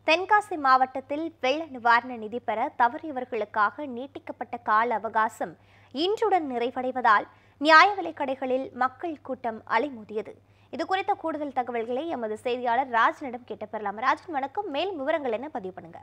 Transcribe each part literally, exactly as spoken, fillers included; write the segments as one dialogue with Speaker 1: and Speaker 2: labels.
Speaker 1: தென்காசி மாவட்டத்தில் வெள்ள நிவாரண நிதி பெற தவறியவர்களுக்காக நீட்டிக்கப்பட்ட கால அவகாசம் இன்றுடன் நிறைவடைவதால் நியாய விலைக் கடைகளில் மக்கள் கூட்டம் அலைமோதியது. இது குறித்த கூடுதல் தகவல்களை எமது செய்தியாளர் ராஜனிடம் கேட்டு பெறலாம். ராஜன், வணக்கம். மேலும் விவரங்கள் என்ன பதிவு பண்ணுங்க.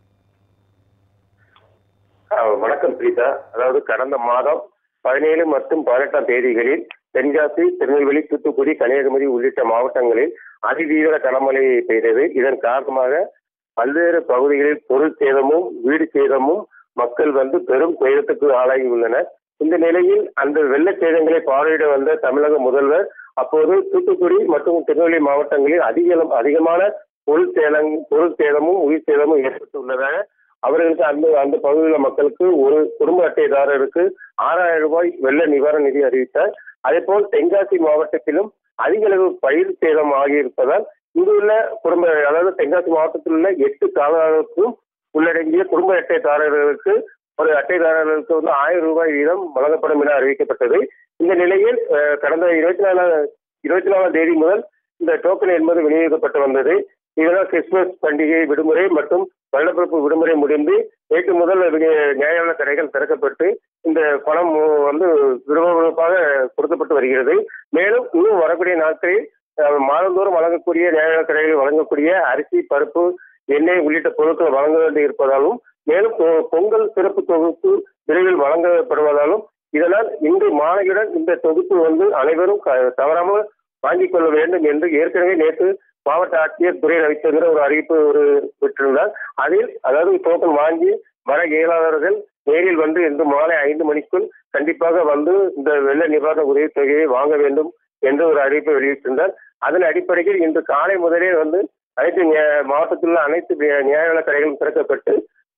Speaker 2: வணக்கம் பிரீதா. அதாவது கடந்த மாதம் பதினேழு மற்றும் பதினெட்டாம் தேதிகளில் தென்காசி, திருநெல்வேலி, தூத்துக்குடி, கன்னியாகுமரி உள்ளிட்ட மாவட்டங்களில் அதிதீவிர கனமழை பெய்தது. இதன் காரணமாக பல்வேறு பகுதிகளில் பொருள் சேதமும் வீடு சேதமும் மக்கள் வந்து பெரும் துயரத்துக்கு ஆளாகி உள்ளனர். இந்த நிலையில் அந்த வெள்ள சேதங்களை பார்வையிட வந்த தமிழக முதல்வர் அப்போது தூத்துக்குடி மற்றும் திருநெல்வேலி மாவட்டங்களில் அதிக அதிகமான பொருள் சேதம் பொருள் சேதமும் உயிர் சேதமும் ஏற்பட்டுள்ளதாக அவர்களுக்கு அந்த அந்த பகுதியில் மக்களுக்கு ஒரு குடும்ப அட்டைதாரருக்கு ஆறாயிரம் ரூபாய் வெள்ள நிவாரண நிதி அறிவித்தார். அதே போல் தென்காசி மாவட்டத்திலும் அதிக அளவு பயிர் சேதம் ஆகியிருப்பதால் இங்குள்ள குடும்ப அதாவது தென்காசி மாவட்டத்தில் உள்ள எட்டு தாலுகாவுக்கும் உள்ளடங்கிய குடும்ப அட்டைதாரர்களுக்கு ஒரு அட்டைதாரர்களுக்கு வந்து ஆயிரம் ரூபாய் வீதம் வழங்கப்படும் என அறிவிக்கப்பட்டது. இந்த நிலையில் கடந்த இருபத்தி நாலாம் இருபத்தி நாலாம் தேதி முதல் இந்த டோக்கன் என்பது விநியோகிக்கப்பட்டு வந்தது. இதனால் கிறிஸ்துமஸ் பண்டிகை விடுமுறை மற்றும் வருடப்பிறப்பு விடுமுறை முடிந்து நேற்று முதல் நியாய கடைகள் திறக்கப்பட்டு இந்த பணம் வந்து விறுவிறுப்பாக கொடுக்கப்பட்டு வருகிறது. மேலும் இன்னும் வரக்கூடிய நாட்களில் மாதந்தோறும் வழங்கக்கூடிய நியாய கடைகளில் வழங்கக்கூடிய அரிசி, பருப்பு, எண்ணெய் உள்ளிட்ட பொருட்கள் வழங்க வேண்டி இருப்பதாலும் மேலும் பொங்கல் சிறப்பு தொகுப்பு விரைவில் வழங்கப்படுவதாலும் இதனால் இன்று மாலையுடன் இந்த தொகுப்பு வந்து அனைவரும் தவறாமல் வாங்கிக் கொள்ள வேண்டும் என்று ஏற்கனவே நேற்று மாவட்ட ஆட்சியர் துரை ரவிச்சந்திரன் ஒரு அறிவிப்பு ஒரு விட்டிருந்தார். அதில் அதாவது டோக்கன் வாங்கி வர இயலாதவர்கள் நேரில் வந்து இன்று மாலை ஐந்து மணிக்குள் கண்டிப்பாக வந்து இந்த வெள்ள நிவாரண உதவித் தொகையை வாங்க வேண்டும் என்று ஒரு அறிவிப்பை வெளியிட்டிருந்தார். அதன் அடிப்படையில் இன்று காலை முதலே வந்து அனைத்து மாவட்டத்தில் உள்ள அனைத்து நியாய விலைக் கடைகளும் திறக்கப்பட்டு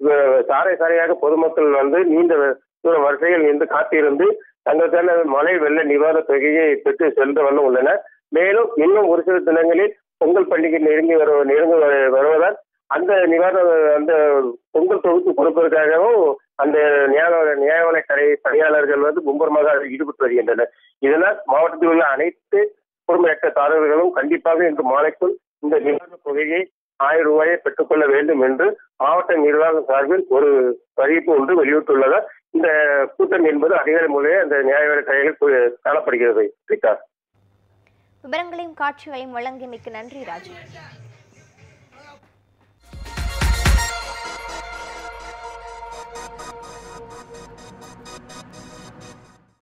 Speaker 2: சாலை சாலையாக பொதுமக்கள் வந்து நீண்ட வரிசைகள் நின்று காத்திருந்து தங்களுக்கான மழை வெள்ள நிவாரண தொகையை பெற்று சென்று வந்து உள்ளனர். மேலும் இன்னும் ஒரு சில தினங்களில் பொங்கல் பண்டிகை நெருங்கி வரு நெருங்கி வருவதால் அந்த நிவாரண அந்த பொங்கல் தொகுப்பு கொடுப்பதற்காகவும் அந்த நியாய நியாய விலைக் கடை பணியாளர்கள் வந்து மும்முரமாக ஈடுபட்டு வருகின்றனர். இதனால் மாவட்டத்தில் உள்ள அனைத்து குடும்ப அட்டைதாரர்களும் கண்டிப்பாக இன்று மாலைக்குள் இந்த நிவாரண தொகையை ஆயிரம் ரூபாயை பெற்றுக்கொள்ள வேண்டும் என்று மாவட்ட நிர்வாகம் சார்பில் ஒரு அறிவிப்பு ஒன்று வெளியிட்டுள்ளதால் இந்த கூட்டம் என்பது அதிகாரி மூலையே அந்த நியாய விலைக் கடைகளில் காணப்படுகிறது.
Speaker 1: விவரங்களையும் காட்சிகளையும் வழங்கியமைக்கு நன்றி ராஜு.